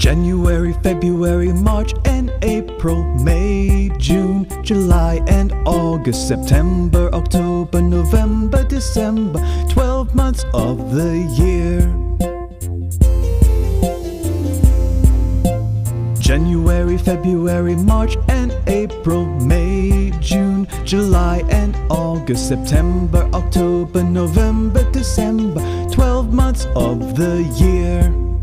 January, February, March and April, May, June, July and August, September, October, November, December, 12 months of the year. January, February, March and April, May, June, July and August, September, October, November, December, 12 months of the year.